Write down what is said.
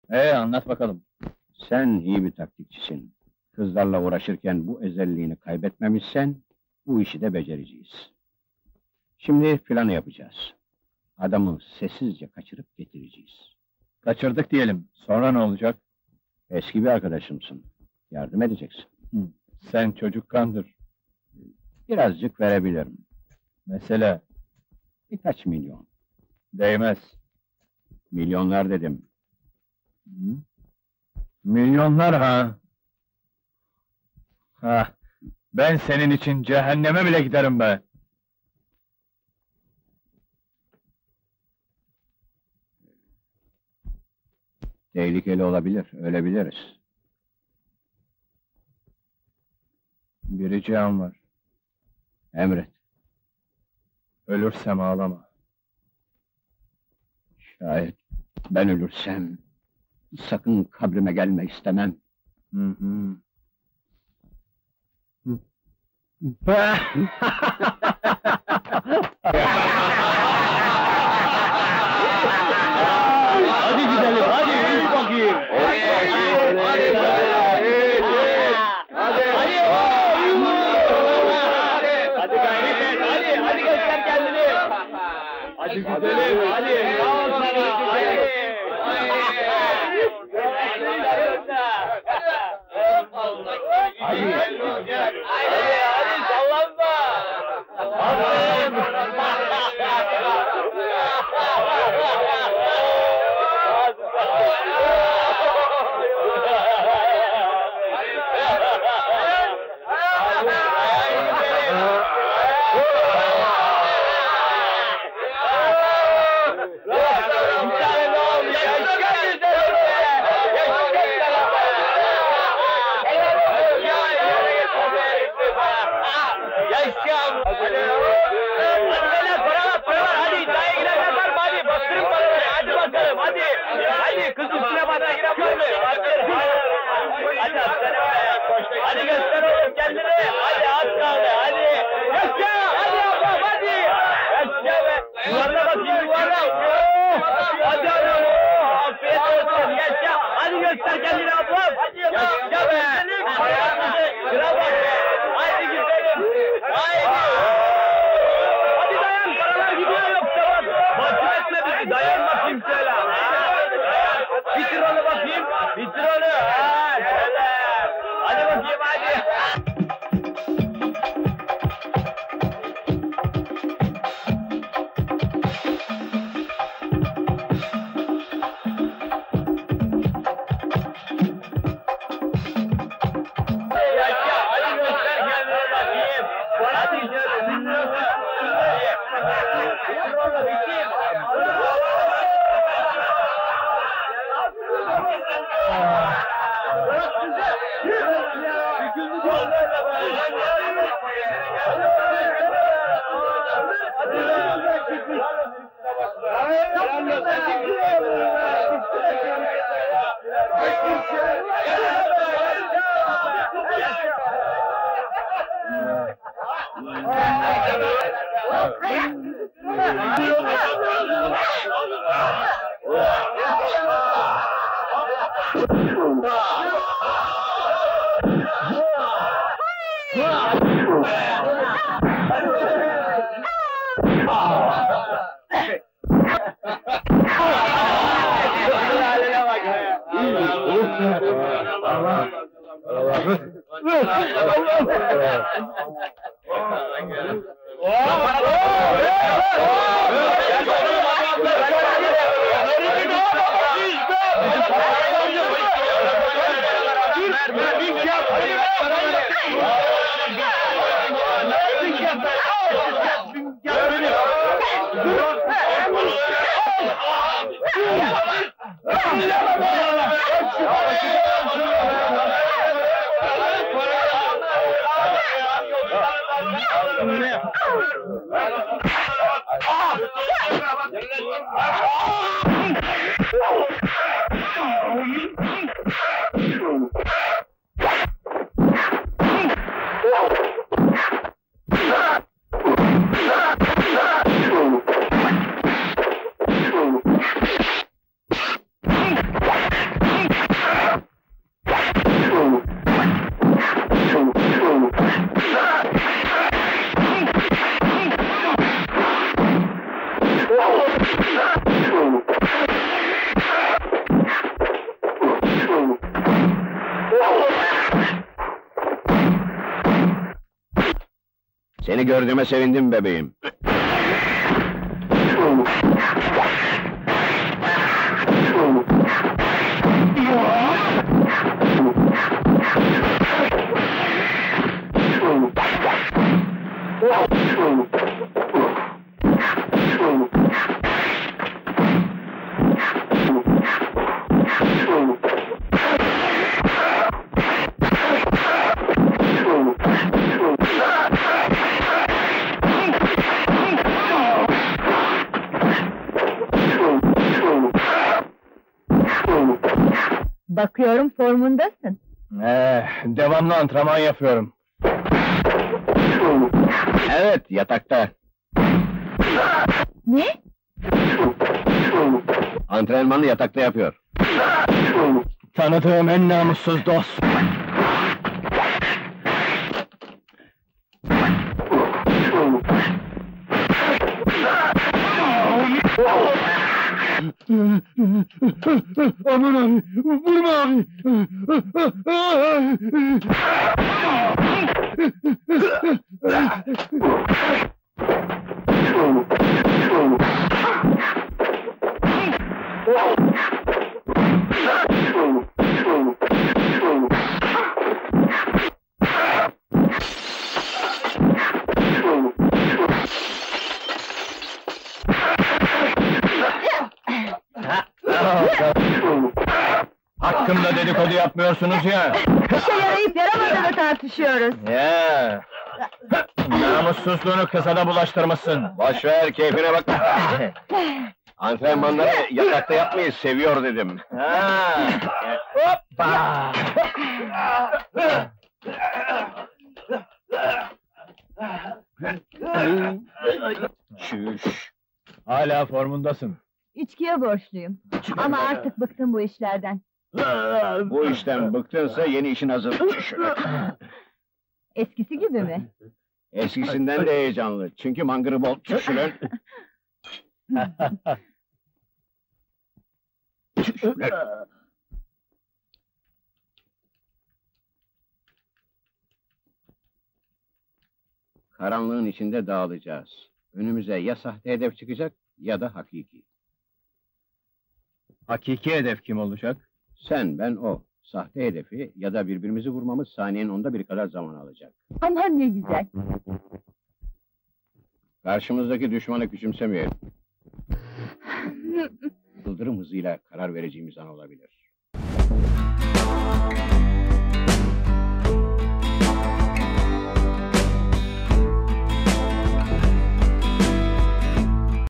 Anlat bakalım. Sen iyi bir taktikçisin. Kızlarla uğraşırken bu özelliğini kaybetmemişsen, bu işi de becereceğiz. Şimdi planı yapacağız. Adamı sessizce kaçırıp getireceğiz. Kaçırdık diyelim, sonra ne olacak? Eski bir arkadaşımsın. Yardım edeceksin. Sen çocuk kandır. Birazcık verebilirim. Mesela, Birkaç milyon. değmez. Milyonlar dedim. Milyonlar ha! Ha, ben senin için cehenneme bile giderim be! Tehlikeli olabilir, ölebiliriz. Bir ricam var, Emret. ölürsem ağlama. Şayet ben ölürsem, sakın kabrime gelme istemem. Hı hı. Hadi gidelim, hadi yürü bakayım. Hadi göster kendini. Hadi gidelim, hadi. Hadi sallanma. Hadi kız üstüne bana girelim. Hadi göster oğlum kendini. Hadi az kaldı. Hadi. Yaşa. Hadi ablam hadi. Yaşa be. Yuvarla bakayım yuvarla. Hadi adam. Afiyet olsun. Yaşa. Hadi göster kendini ablam. Yaşa be. Şuna bak be. Haydi gidelim. Haydi. Hadi dayan. Paralar gidiyor yoksa bak. Mahcup etme bizi. Dayan bakayım şöyle. Bitir onu bakayım. Bitir onu. Ha şöyle. Hadi bakayım hadi. Yaşa, hadi göster kendine bakayım. Hadi şöyle, bitir onu. Bitir onu, bitir. Seni gördüğüme sevindim bebeğim. Bakıyorum formundasın. Devamlı antrenman yapıyorum. Evet, yatakta. Ne? Antrenmanı yatakta yapıyor. Tanıdığım en namussuz dost. Aman abi, vurma abi! Hakkımda dedikodu yapmıyorsunuz ya! İşe yarayıp yaramadığını tartışıyoruz. Ya! Namussuzluğunu kıza da bulaştırmışsın. Boş ver, keyfine bak. Antrenmanları yatakta yapmayı seviyor dedim. Ha! Hoppa! Şüş. Hala formundasın. İçkiye borçluyum. Ama artık bıktım bu işlerden. Bu işten bıktınsa yeni işin hazır. Eskisi gibi mi? Eskisinden de heyecanlı. Çünkü mangırı bol. Şulan. Karanlığın içinde dağılacağız. Önümüze ya sahte hedef çıkacak ya da hakiki. Hakiki hedef kim olacak? Sen, ben, o. Sahte hedefi ya da birbirimizi vurmamız saniyenin 1/10 kadar zaman alacak. Aman ne güzel. Karşımızdaki düşmanı küçümsemeyelim. Yıldırım hızıyla karar vereceğimiz an olabilir.